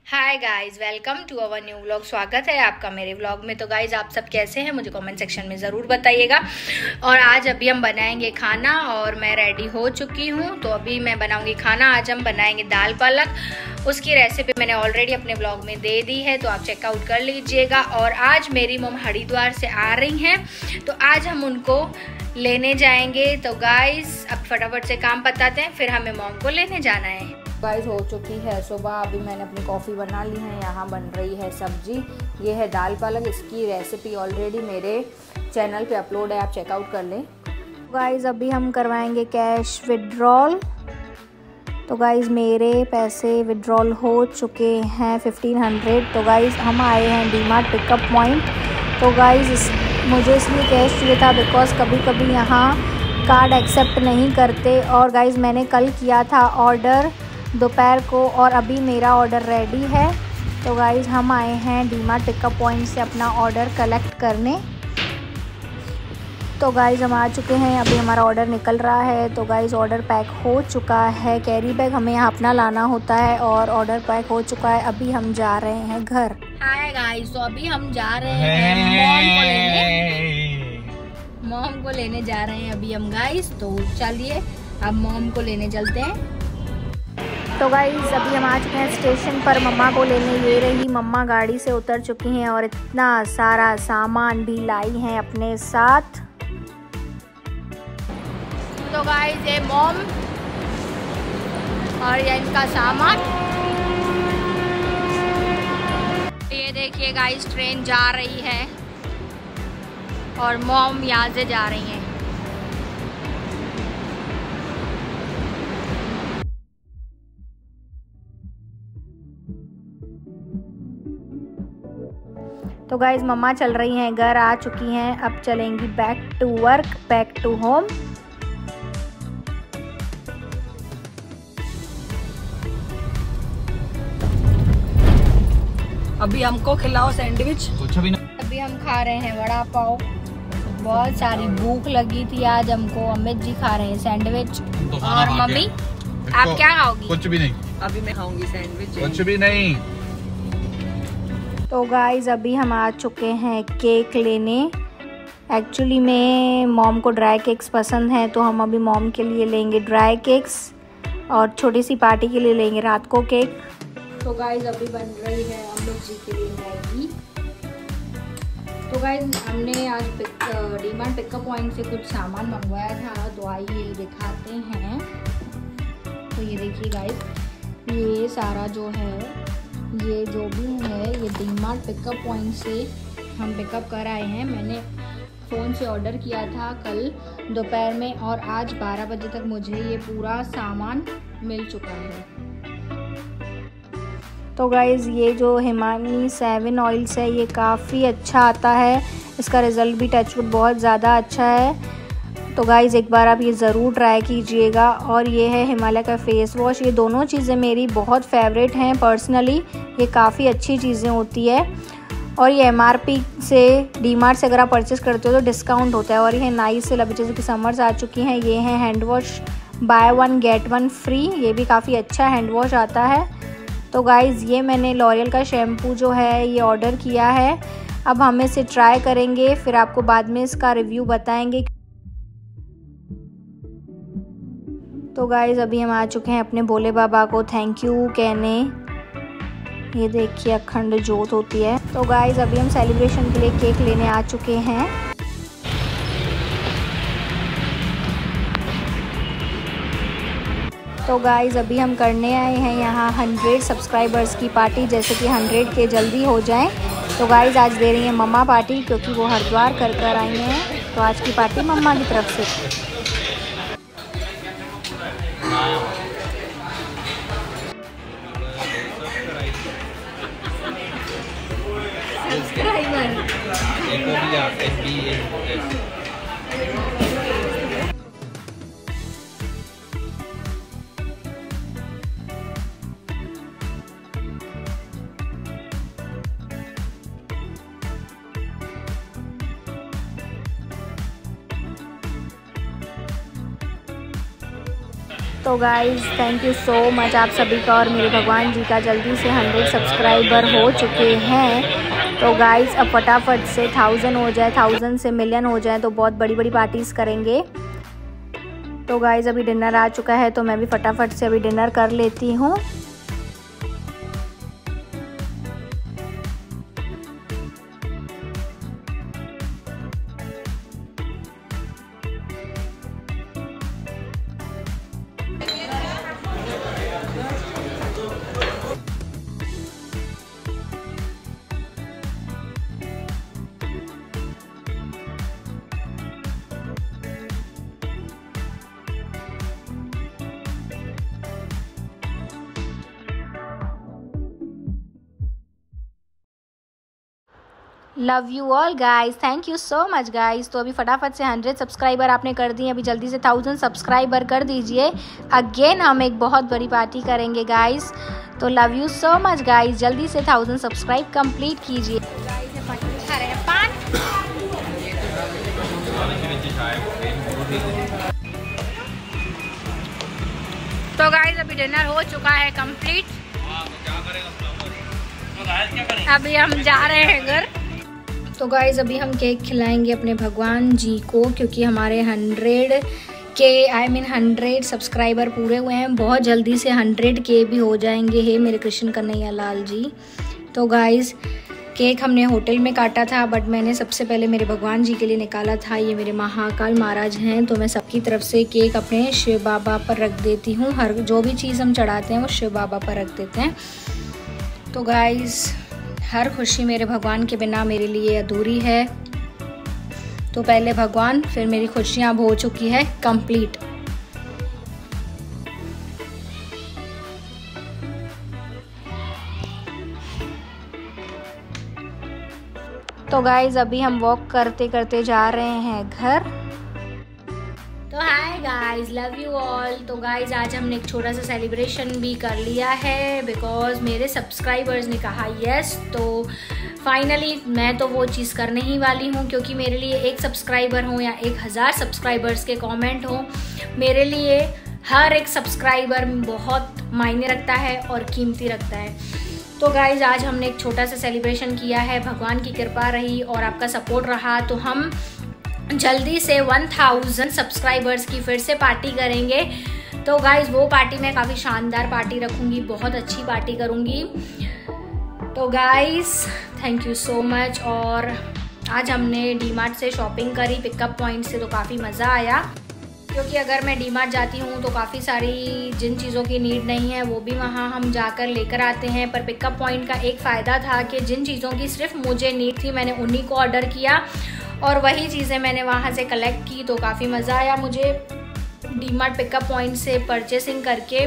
Hi guys, welcome to our new vlog. स्वागत है आपका मेरे व्लॉग में। तो गाइस, आप सब कैसे हैं मुझे कमेंट सेक्शन में ज़रूर बताइएगा। और आज अभी हम बनाएंगे खाना और मैं रेडी हो चुकी हूँ। तो अभी मैं बनाऊंगी खाना। आज हम बनाएंगे दाल पालक। उसकी रेसिपी मैंने ऑलरेडी अपने व्लॉग में दे दी है, तो आप चेकआउट कर लीजिएगा। और आज मेरी मम हरिद्वार से आ रही हैं, तो आज हम उनको लेने जाएंगे। तो गाइस, अब फटाफट से काम बताते हैं, फिर हमें मम को लेने जाना है। गाइस, हो चुकी है सुबह। अभी मैंने अपनी कॉफ़ी बना ली है। यहाँ बन रही है सब्जी। ये है दाल पालक। इसकी रेसिपी ऑलरेडी मेरे चैनल पे अपलोड है, आप चेकआउट कर लें। गाइस, अभी हम करवाएंगे कैश विड्रॉल। तो गाइस, मेरे पैसे विड्रॉल हो चुके हैं 1500। तो गाइस, हम आए हैं डीमार्ट पिकअप पॉइंट। तो गाइस, मुझे इसलिए कैश चाहिए था बिकॉज़ कभी कभी यहाँ कार्ड एक्सेप्ट नहीं करते। और गाइस, मैंने कल किया था ऑर्डर दोपहर को और अभी मेरा ऑर्डर रेडी है। तो गाइस, हम आए हैं डीमार्ट पिकअप पॉइंट से अपना ऑर्डर कलेक्ट करने। तो गाइस, हम आ चुके हैं। अभी हमारा ऑर्डर निकल रहा है। तो गाइस, ऑर्डर पैक हो चुका है। कैरी बैग हमें यहाँ अपना लाना होता है और ऑर्डर पैक हो चुका है। अभी हम जा रहे हैं घर। हाय गाइस, तो अभी हम जा रहे हैं मॉम को लेने जा रहे हैं अभी हम गाइस। तो चलिए अब मॉम को लेने चलते हैं। तो गाइस, अभी हम आ चुके हैं स्टेशन पर मम्मा को लेने। ये रही मम्मा गाड़ी से उतर चुकी हैं और इतना सारा सामान भी लाई हैं अपने साथ। तो गाइस, ये मॉम और ये इनका सामान। ये देखिए गाइस, ट्रेन जा रही है और मॉम यहाँ से जा रही हैं। तो गाइज, मम्मा चल रही हैं घर, आ चुकी हैं। अब चलेंगी back to work, back to home. अभी हमको खिलाओ सैंडविच। कुछ भी ना। अभी हम खा रहे हैं वड़ा पाव। बहुत सारी भूख लगी थी आज हमको। अमित जी खा रहे हैं सैंडविच। तो और मम्मी, आप क्या खाओगी? कुछ भी नहीं। अभी मैं खाऊंगी सैंडविच। कुछ भी नहीं। तो गाइज, अभी हम आ चुके हैं केक लेने। एक्चुअली में मॉम को ड्राई केक्स पसंद हैं, तो हम अभी मॉम के लिए लेंगे ड्राई केक्स और छोटी सी पार्टी के लिए लेंगे रात को केक। तो गाइज, अभी बन रही है अमित जी के लिए मैगी। तो गाइज, हमने आज डीमार्ट पिकअप पॉइंट से कुछ सामान मंगवाया था, तो आइए दिखाते हैं। तो ये देखिए गाइज, ये सारा जो है, ये जो भी है, ये डीमार्ट पिकअप पॉइंट से हम पिकअप कर आए हैं। मैंने फ़ोन से ऑर्डर किया था कल दोपहर में और आज 12 बजे तक मुझे ये पूरा सामान मिल चुका है। तो गाइज़, ये जो हिमानी 7 ऑयल्स है, ये काफ़ी अच्छा आता है। इसका रिज़ल्ट भी टचवुड बहुत ज़्यादा अच्छा है। तो गाइज़, एक बार आप ये ज़रूर ट्राई कीजिएगा। और ये है हिमालय का फेस वॉश। ये दोनों चीज़ें मेरी बहुत फेवरेट हैं पर्सनली। ये काफ़ी अच्छी चीज़ें होती है और ये MRP से डीमार्ट से अगर आप परचेज़ करते हो तो डिस्काउंट होता है। और ये नाइस से लव, जैसे कि समर्स आ चुकी हैं। ये है hand wash buy 1 get 1 free. ये भी काफ़ी अच्छा हैंड वॉश आता है। तो गाइज़, ये मैंने लॉरियल का शैम्पू जो है ये ऑर्डर किया है। अब हम इसे ट्राई करेंगे, फिर आपको बाद में इसका रिव्यू बताएंगे। तो गाइज़, अभी हम आ चुके हैं अपने भोले बाबा को थैंक यू कहने। ये देखिए, अखंड जोत होती है। तो गाइज़, अभी हम सेलिब्रेशन के लिए केक लेने आ चुके हैं। तो गाइज़, अभी हम करने आए हैं यहाँ 100 सब्सक्राइबर्स की पार्टी, जैसे कि 100 के जल्दी हो जाएं। तो गाइज़, आज दे रही हैं मम्मा पार्टी, क्योंकि वो हरिद्वार कर आई हैं। तो आज की पार्टी मम्मा की तरफ से। तो guys thank you so much आप सभी का, और मेरे भगवान जी का जल्दी से 100 सब्सक्राइबर हो चुके हैं। तो गाइज़ अब फटाफट से 1000 हो जाए, 1000 से मिलियन हो जाए तो बहुत बड़ी बड़ी पार्टीज़ करेंगे। तो गाइज़ अभी डिनर आ चुका है तो मैं भी फटाफट से अभी डिनर कर लेती हूँ। Love you all guys, thank you so much guys. तो अभी फटाफट से 100 सब्सक्राइबर आपने कर दिए, अभी जल्दी से 1000 सब्सक्राइबर कर दीजिए। अगेन हम एक बहुत बड़ी पार्टी करेंगे गाइज। तो love you so much guys, जल्दी से 1000 सब्सक्राइब कंप्लीट कीजिए। तो गाइज अभी डिनर हो चुका है कंप्लीट, अभी हम जा रहे हैं घर। तो गाइज़ अभी हम केक खिलाएंगे अपने भगवान जी को, क्योंकि हमारे 100 सब्सक्राइबर पूरे हुए हैं। बहुत जल्दी से 100 के भी हो जाएंगे। हे मेरे कृष्ण कन्हैया लाल जी। तो गाइज़ केक हमने होटल में काटा था, बट मैंने सबसे पहले मेरे भगवान जी के लिए निकाला था। ये मेरे महाकाल महाराज हैं, तो मैं सबकी तरफ से केक अपने शिव बाबा पर रख देती हूँ। हर जो भी चीज़ हम चढ़ाते हैं वो शिव बाबा पर रख देते हैं। तो गाइज़ हर खुशी मेरे भगवान के बिना मेरे लिए अधूरी है। तो पहले भगवान, फिर मेरी खुशियाँ अब हो चुकी है कंप्लीट। तो गाइज़ अभी हम वॉक करते करते जा रहे हैं घर। तो hi guys, love you all. तो गाइज़ आज हमने एक छोटा सा सेलिब्रेशन भी कर लिया है, बिकॉज़ मेरे सब्सक्राइबर्स ने कहा यस। तो फाइनली मैं तो वो चीज़ करने ही वाली हूँ, क्योंकि मेरे लिए 1 सब्सक्राइबर हो या 1000 सब्सक्राइबर्स के कमेंट हो, मेरे लिए हर एक सब्सक्राइबर बहुत मायने रखता है और कीमती रखता है। तो गाइज़ आज हमने एक छोटा सा सेलिब्रेशन किया है। भगवान की कृपा रही और आपका सपोर्ट रहा तो हम जल्दी से 1000 सब्सक्राइबर्स की फिर से पार्टी करेंगे। तो गाइज़ वो पार्टी मैं काफ़ी शानदार पार्टी रखूँगी, बहुत अच्छी पार्टी करूँगी। तो guys thank you so much. और आज हमने डीमार्ट से शॉपिंग करी, पिकअप पॉइंट से, तो काफ़ी मज़ा आया। क्योंकि अगर मैं डीमार्ट जाती हूँ तो काफ़ी सारी जिन चीज़ों की नीड नहीं है वो भी वहाँ हम जाकर लेकर आते हैं। पर पिकअप पॉइंट का एक फ़ायदा था कि जिन चीज़ों की सिर्फ मुझे नीड थी मैंने उन्हीं को ऑर्डर किया और वही चीज़ें मैंने वहाँ से कलेक्ट की। तो काफ़ी मज़ा आया मुझे डीमार्ट पिकअप पॉइंट से परचेसिंग करके।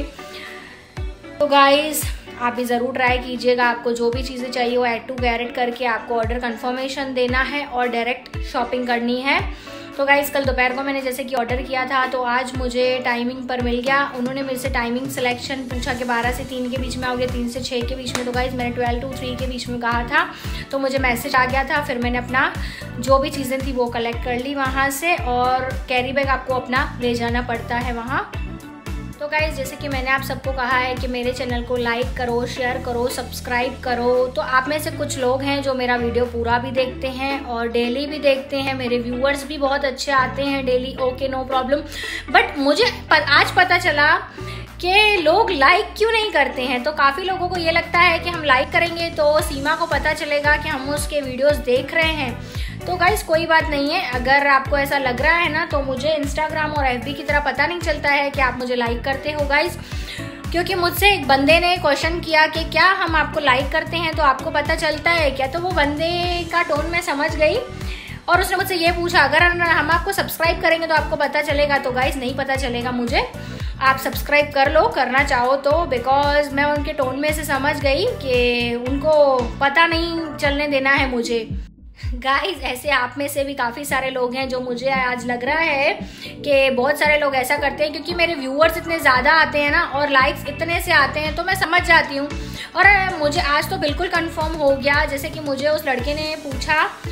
तो गाइज़ आप भी ज़रूर ट्राई कीजिएगा। आपको जो भी चीज़ें चाहिए वो ऐड टू कैरेट करके आपको ऑर्डर कंफर्मेशन देना है और डायरेक्ट शॉपिंग करनी है। तो गाइज़ कल दोपहर को मैंने जैसे कि ऑर्डर किया था तो आज मुझे टाइमिंग पर मिल गया। उन्होंने मेरे से टाइमिंग सिलेक्शन पूछा कि 12 से 3 के बीच में आओगे, 3 से 6 के बीच में। तो गाइज़ मैंने 12 to 3 के बीच में कहा था, तो मुझे मैसेज आ गया था। फिर मैंने अपना जो भी चीज़ें थी वो कलेक्ट कर ली वहाँ से, और कैरी बैग आपको अपना ले जाना पड़ता है वहाँ। तो गाइज़ जैसे कि मैंने आप सबको कहा है कि मेरे चैनल को लाइक करो, शेयर करो, सब्सक्राइब करो। तो आप में से कुछ लोग हैं जो मेरा वीडियो पूरा भी देखते हैं और डेली भी देखते हैं। मेरे व्यूअर्स भी बहुत अच्छे आते हैं daily, okay no problem. But मुझे आज पता चला कि लोग लाइक क्यों नहीं करते हैं। तो काफ़ी लोगों को ये लगता है कि हम लाइक करेंगे तो सीमा को पता चलेगा कि हम उसके वीडियोस देख रहे हैं। तो गाइज़ कोई बात नहीं है, अगर आपको ऐसा लग रहा है ना तो मुझे इंस्टाग्राम और एफबी की तरह पता नहीं चलता है कि आप मुझे लाइक करते हो गाइज़। क्योंकि मुझसे एक बंदे ने क्वेश्चन किया कि क्या हम आपको लाइक करते हैं तो आपको पता चलता है क्या। तो वो बंदे का टोन मैं समझ गई और उसने मुझसे ये पूछा अगर हम आपको सब्सक्राइब करेंगे तो आपको पता चलेगा। तो गाइज़ नहीं पता चलेगा मुझे, आप सब्सक्राइब कर लो करना चाहो तो, बिकॉज मैं उनके टोन में से समझ गई कि उनको पता नहीं चलने देना है मुझे। गाइज ऐसे आप में से भी काफ़ी सारे लोग हैं जो मुझे आज लग रहा है कि बहुत सारे लोग ऐसा करते हैं, क्योंकि मेरे व्यूअर्स इतने ज़्यादा आते हैं ना और लाइक्स इतने से आते हैं तो मैं समझ जाती हूँ। और मुझे आज तो बिल्कुल कंफर्म हो गया, जैसे कि मुझे उस लड़के ने पूछा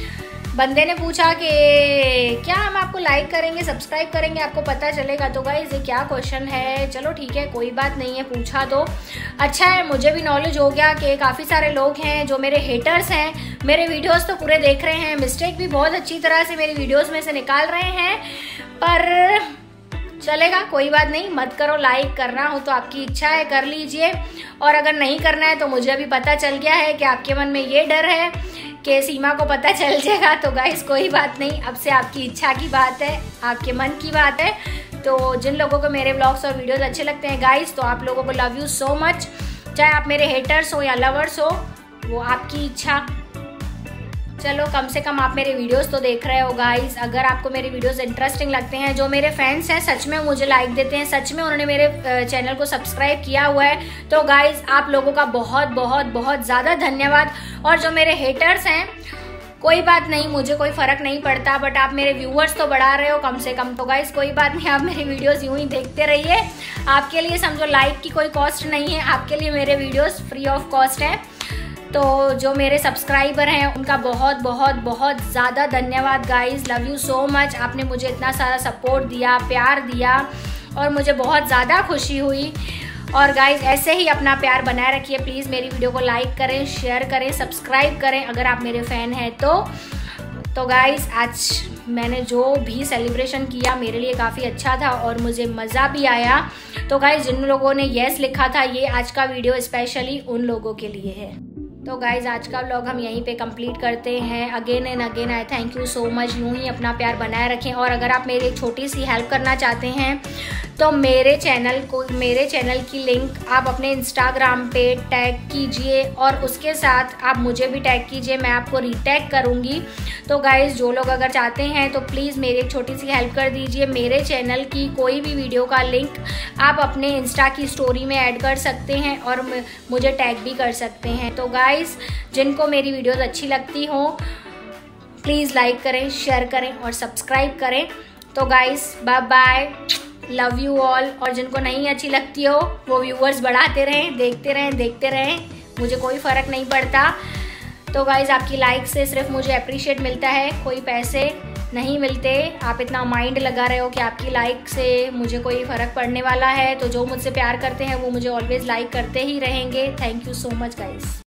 बंदे ने पूछा कि क्या हम आपको लाइक करेंगे, सब्सक्राइब करेंगे, आपको पता चलेगा। तो गाइस ये क्या क्वेश्चन है, चलो ठीक है कोई बात नहीं है, पूछा तो अच्छा है, मुझे भी नॉलेज हो गया कि काफ़ी सारे लोग हैं जो मेरे हेटर्स हैं, मेरे वीडियोस तो पूरे देख रहे हैं, मिस्टेक भी बहुत अच्छी तरह से मेरी वीडियोस में से निकाल रहे हैं, पर चलेगा कोई बात नहीं, मत करो। लाइक करना हो तो आपकी इच्छा है, कर लीजिए, और अगर नहीं करना है तो मुझे अभी पता चल गया है कि आपके मन में ये डर है कि सीमा को पता चल जाएगा। तो गाइस कोई बात नहीं, अब से आपकी इच्छा की बात है, आपके मन की बात है। तो जिन लोगों को मेरे व्लॉग्स और वीडियोस अच्छे लगते हैं गाइस, तो आप लोगों को लव यू सो मच। चाहे आप मेरे हेटर्स हो या लवर्स हो, वो आपकी इच्छा। चलो कम से कम आप मेरे वीडियोस तो देख रहे हो गाइस। अगर आपको मेरे वीडियोस इंटरेस्टिंग लगते हैं, जो मेरे फैंस हैं सच में मुझे लाइक देते हैं, सच में उन्होंने मेरे चैनल को सब्सक्राइब किया हुआ है, तो गाइस आप लोगों का बहुत बहुत बहुत ज़्यादा धन्यवाद। और जो मेरे हेटर्स हैं, कोई बात नहीं, मुझे कोई फ़र्क नहीं पड़ता, बट आप मेरे व्यूअर्स तो बढ़ा रहे हो कम से कम। तो गाइस कोई बात नहीं, आप मेरे वीडियोस यूं ही देखते रहिए। आपके लिए समझो लाइक की कोई कॉस्ट नहीं है, आपके लिए मेरे वीडियोस फ्री ऑफ कॉस्ट है। तो जो मेरे सब्सक्राइबर हैं उनका बहुत बहुत बहुत ज़्यादा धन्यवाद guys, love you so much. आपने मुझे इतना सारा सपोर्ट दिया, प्यार दिया, और मुझे बहुत ज़्यादा खुशी हुई। और गाइस ऐसे ही अपना प्यार बनाए रखिए प्लीज़। मेरी वीडियो को लाइक करें, शेयर करें, सब्सक्राइब करें अगर आप मेरे फ़ैन हैं तो गाइस आज मैंने जो भी सेलिब्रेशन किया मेरे लिए काफ़ी अच्छा था और मुझे मज़ा भी आया। तो गाइस जिन लोगों ने येस लिखा था, ये आज का वीडियो स्पेशली उन लोगों के लिए है। तो गाइज आज का व्लॉग हम यहीं पे कंप्लीट करते हैं। Again and again I thank you so much. यूं ही अपना प्यार बनाए रखें, और अगर आप मेरी एक छोटी सी हेल्प करना चाहते हैं तो मेरे चैनल की लिंक आप अपने इंस्टाग्राम पे टैग कीजिए, और उसके साथ आप मुझे भी टैग कीजिए, मैं आपको रीटैग करूँगी। तो गाइज़ जो लोग अगर चाहते हैं तो प्लीज़ मेरी एक छोटी सी हेल्प कर दीजिए, मेरे चैनल की कोई भी वीडियो का लिंक आप अपने इंस्टा की स्टोरी में ऐड कर सकते हैं और मुझे टैग भी कर सकते हैं। तो गाइज़ जिनको मेरी वीडियोस अच्छी लगती हो प्लीज़ लाइक करें, शेयर करें और सब्सक्राइब करें। तो guys bye bye, love you all. और जिनको नहीं अच्छी लगती हो वो व्यूअर्स बढ़ाते रहें, देखते रहें, मुझे कोई फ़र्क नहीं पड़ता। तो गाइज़ आपकी लाइक से सिर्फ मुझे अप्रिशिएट मिलता है, कोई पैसे नहीं मिलते। आप इतना माइंड लगा रहे हो कि आपकी लाइक से मुझे कोई फ़र्क पड़ने वाला है। तो जो मुझसे प्यार करते हैं वो मुझे ऑलवेज़ लाइक करते ही रहेंगे। Thank you so much guys.